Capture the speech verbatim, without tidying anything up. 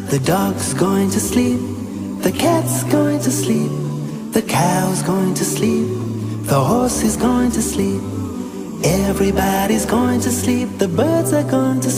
The dog's going to sleep, the cat's going to sleep, the cow's going to sleep, the horse is going to sleep, everybody's going to sleep, the birds are going to sleep.